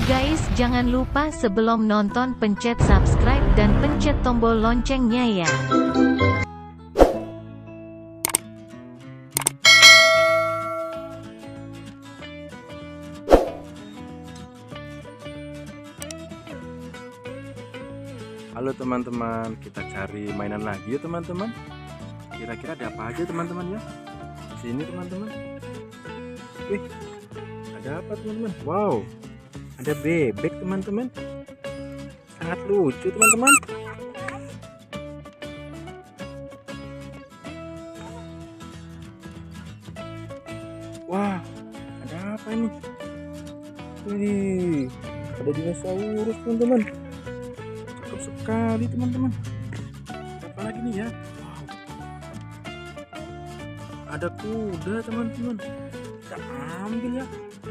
guys, jangan lupa sebelum nonton pencet subscribe dan pencet tombol loncengnya ya. Halo teman-teman, kita cari mainan lagi ya teman-teman. Kira-kira ada apa aja teman-teman ya? Sini teman-teman. Wih, ada apa teman-teman? Wow, ada bebek teman-teman. Sangat lucu teman-teman. Wah, ada apa ini? Wih, ada dinosaurus teman-teman. Cakep sekali teman-teman. Apa lagi nih ya? Wow, ada kuda teman-teman. Kita ambil ya.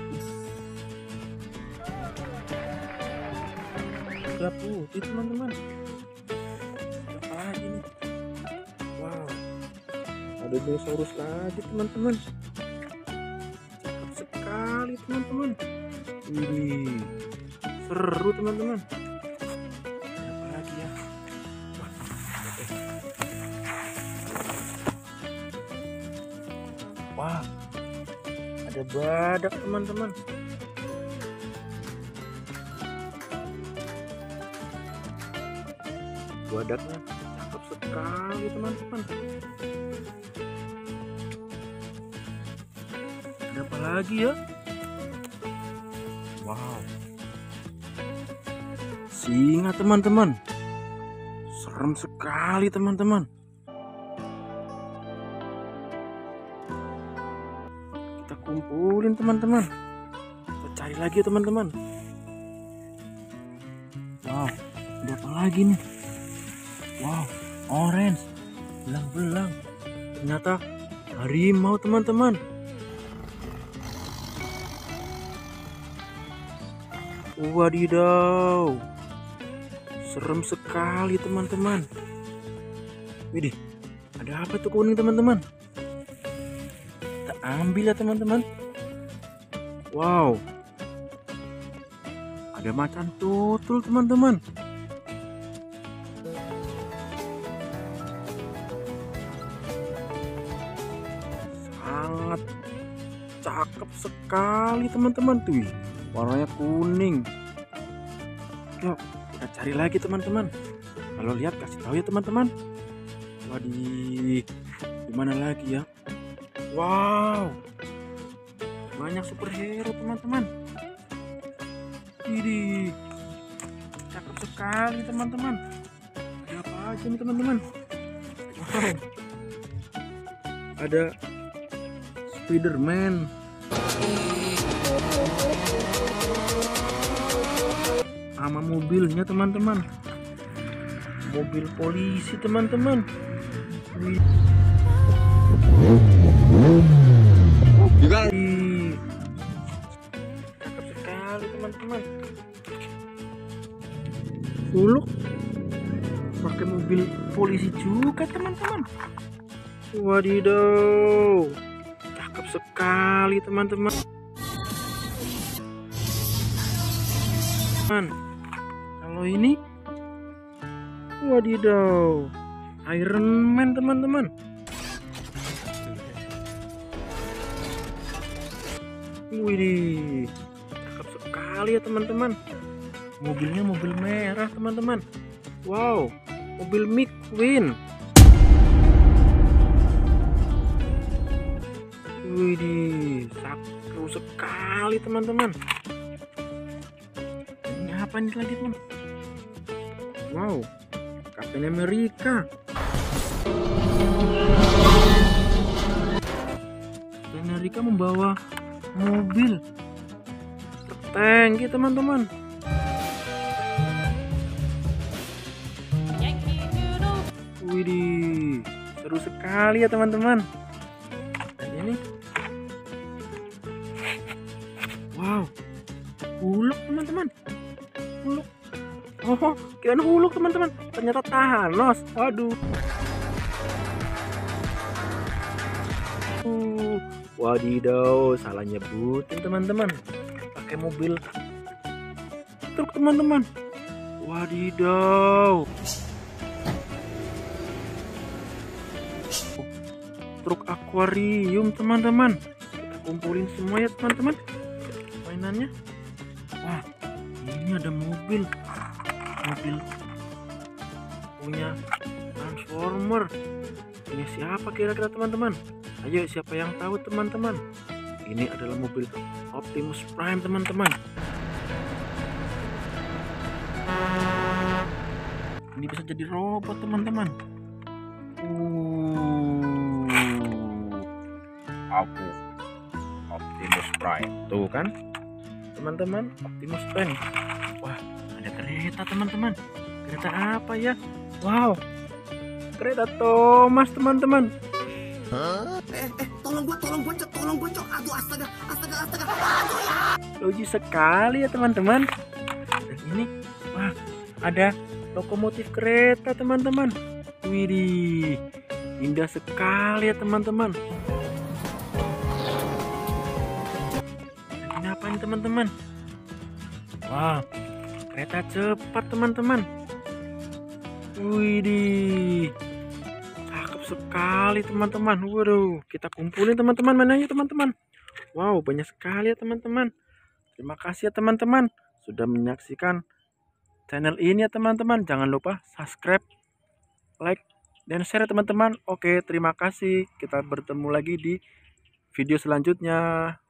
Kuda putih teman-teman. Apa lagi nih? Wow, ada dinosaurus lagi teman-teman. Cakep sekali teman-teman. Ini seru teman-teman. Apa lagi ya? Wah, ada badak teman-teman. Badaknya cakep sekali teman-teman. Ada apa lagi ya? Wow, singa teman-teman. Serem sekali teman-teman. Kita kumpulin teman-teman. Kita cari lagi ya teman-teman. Wow, ada apa lagi nih? Wow, orange, belang-belang. Ternyata harimau teman-teman. Wadidaw, serem sekali teman-teman. Widih, ada apa tuh kuning teman-teman? Kita ambil ya teman-teman. Wow, ada macan tutul teman-teman. Sangat cakep sekali teman-teman tuh, warnanya kuning. Yuk kita cari lagi teman-teman. Kalau lihat kasih tahu ya teman-teman. Wadih, gimana lagi ya? Wow, banyak superhero teman-teman. Ini cakep sekali teman-teman. Ada apa aja nih teman-teman? Wow, ada Spiderman. Sama mobilnya teman-teman, mobil polisi teman-teman. Cakep sekali teman-teman. Suluk pakai mobil polisi juga teman-teman. Wadidaw, cakep sekali teman-teman. Kalau ini, wadidaw, Iron Man teman-teman. Widih, cakep sekali ya teman-teman. Mobilnya mobil merah teman-teman. Wow, mobil McQueen. Widih, seru sekali teman-teman. Apa ini lagi teman? Wow, Captain America. Captain America membawa mobil tangki teman-teman. Widih, seru sekali ya teman-teman. Dan ini, wow, Hulk teman-teman. Hulk. Oh, kirain Hulk teman-teman. Ternyata Thanos. Aduh. Wadidaw, salah nyebutin teman-teman. Pakai mobil truk teman-teman. Wadidaw. Truk akuarium teman-teman. Kita kumpulin semua ya teman-teman mainannya. Wah, ini ada mobil punya Transformer. Punya siapa kira-kira teman-teman? Ayo, siapa yang tahu teman-teman? Ini adalah mobil Optimus Prime teman-teman. Ini bisa jadi robot teman-teman. Aku Optimus Prime. Tuh kan teman-teman, Optimus Prime. Wah, ada kereta teman-teman. Kereta apa ya? Wow, kereta Thomas teman-teman. Tolong gua, Cok. Aduh, astaga. Aduh ya. Lucu sekali ya teman-teman. Dan ini, wah, ada lokomotif kereta teman-teman. Widih, indah sekali ya teman-teman. Ini apa ini teman-teman? Wah, kereta cepat teman-teman. Widih, cakep sekali teman-teman. Waduh, kita kumpulin teman-teman mainannya teman-teman. Wow, banyak sekali ya teman-teman. Terima kasih ya teman-teman sudah menyaksikan channel ini ya teman-teman. Jangan lupa subscribe, like, dan share teman-teman. Oke, terima kasih. Kita bertemu lagi di video selanjutnya.